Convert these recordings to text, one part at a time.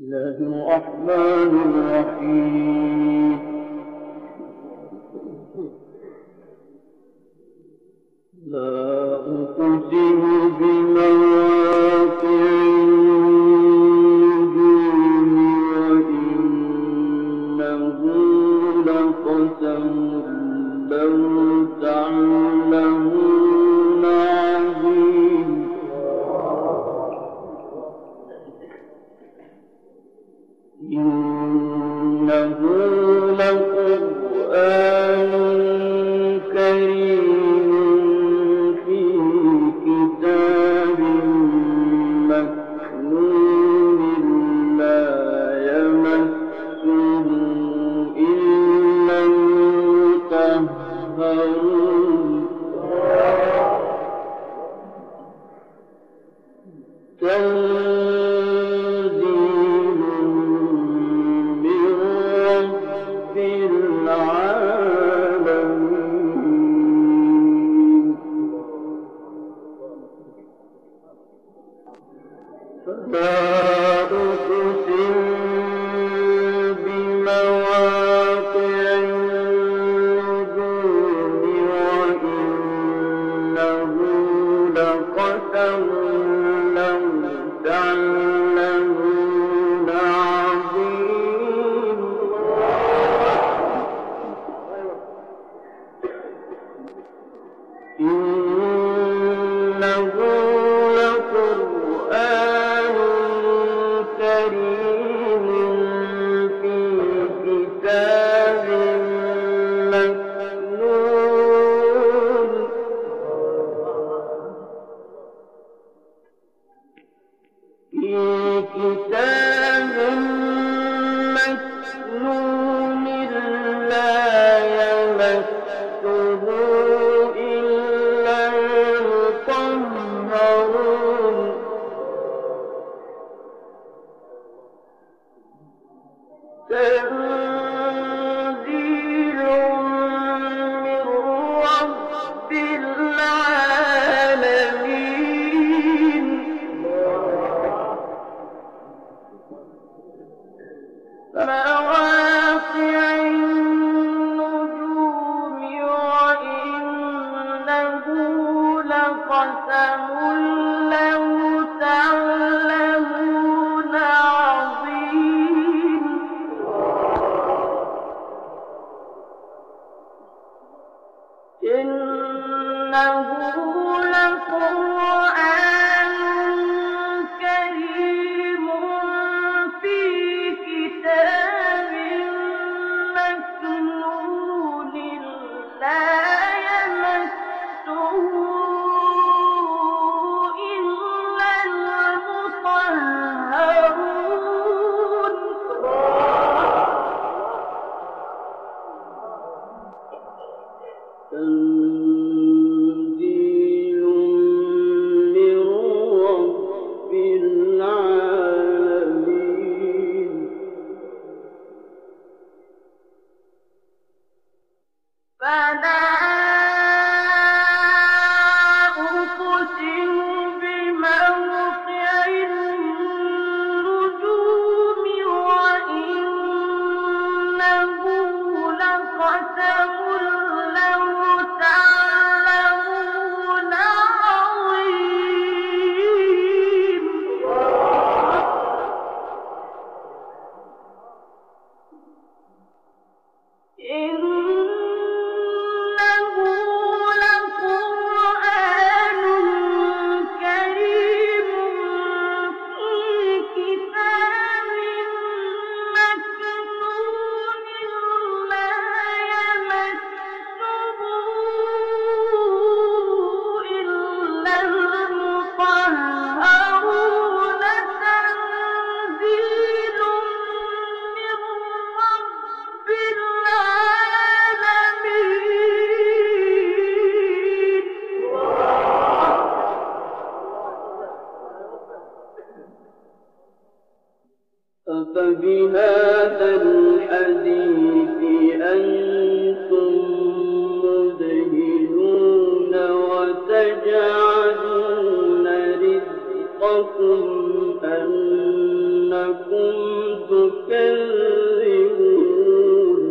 الله الرحمن الرحيم. لا أقسم بمواقع النجوم وإنه لقسم لو تعلمون عظيم. إنه لقرآن كريم في كتاب مكنون لا يمسه إلا المطهرون. أفبهذا الحديث أنتم مدهنون وتجعلون رزقكم أنكم تكذبون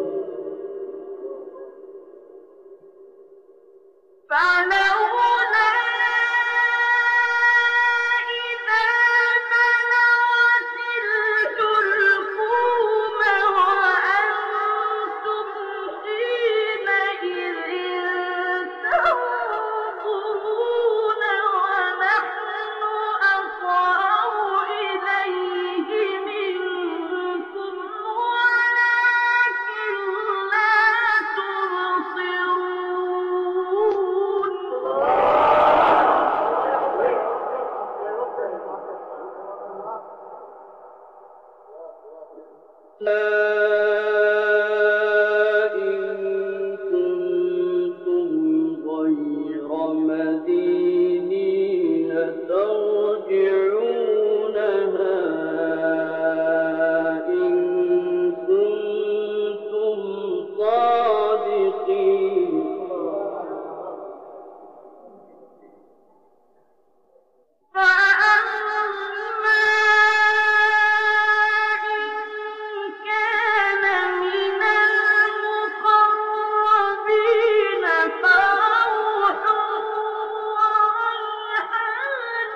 فلولا إذا بلغت الحلقوم وأنتم حينئذ تنظرون ونحن أقرب إليه منكم ولكن لا تبصرون إن كنتم غير مدينين ترجعونها إن كنتم صادقين فأما إن كان من المقربين فروح وريحان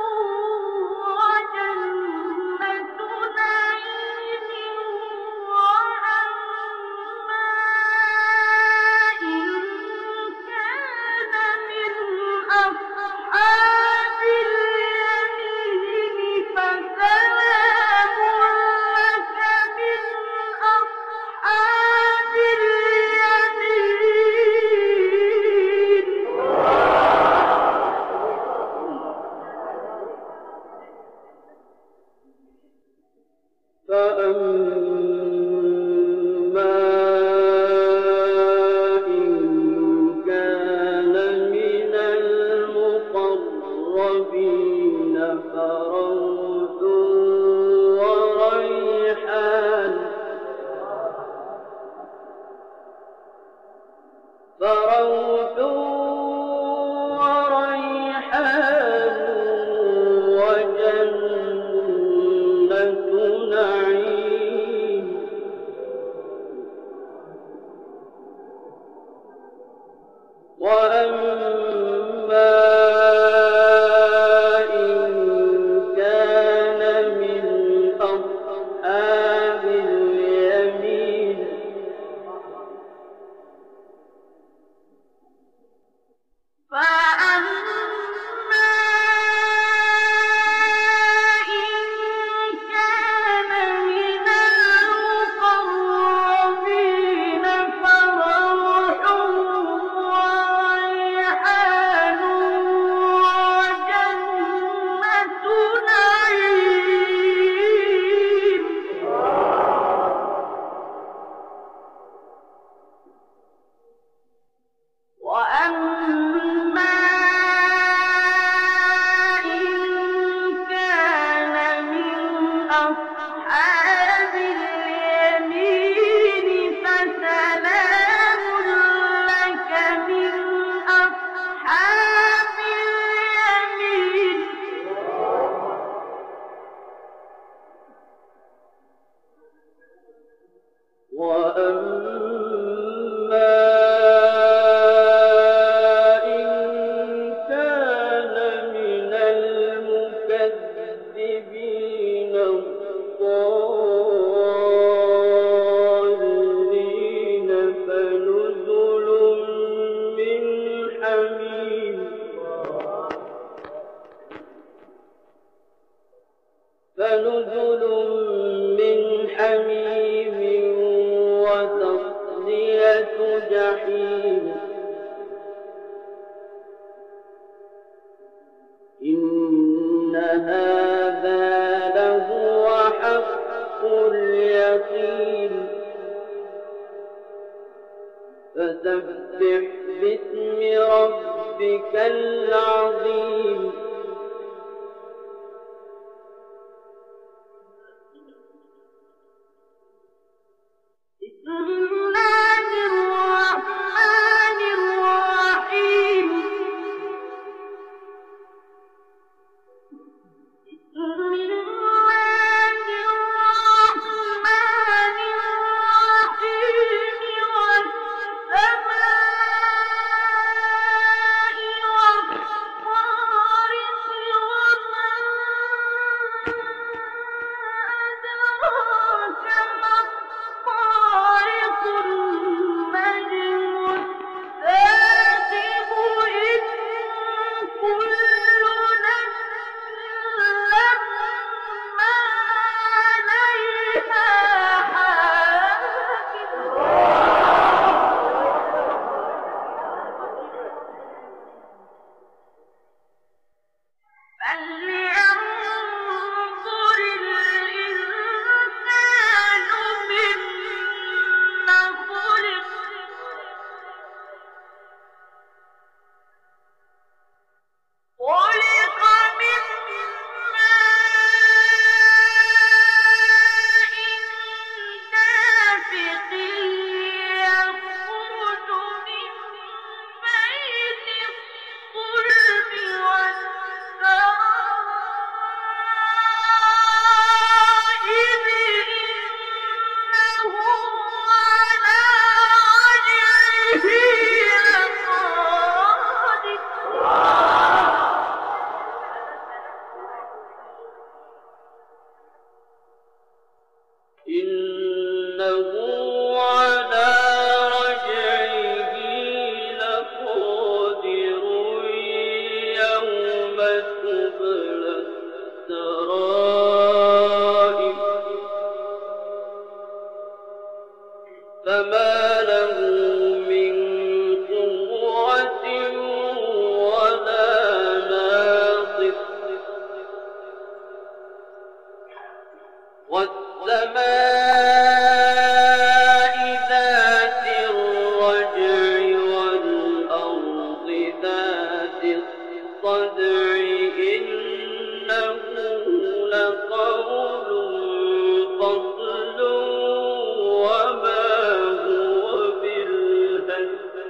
وجنة نعيم وأما إن كان من أصحاب اليمين فسلام لك من أصحاب اليمين فأما إن كان من المقربين فروح وريحان وجنة نعيم وأما إن كان من أصحاب اليمين فأما إن كان من المقربين فروح وريحان وجنة نعيم وأما إن كان من أصحاب اليمين فسلام لك من أصحاب اليمين وأما إن كان من المكذبين الضالين فنزل من حميم وتصلية جحيم إن هذا لهو حق اليقين فسبح باسم ربك العظيم بسم الله إنه على رجعه لقادر يوم تبلى السرائر فما له من قوة ولا ناصر والسماء ذات الرجع والأرض ذات الصدع إنه لقول فصل وما هو بالهزل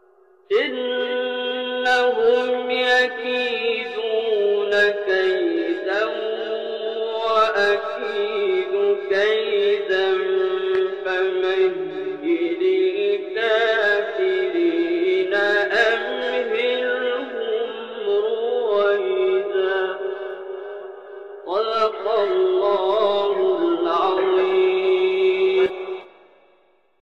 إنهم يكيدون كيدا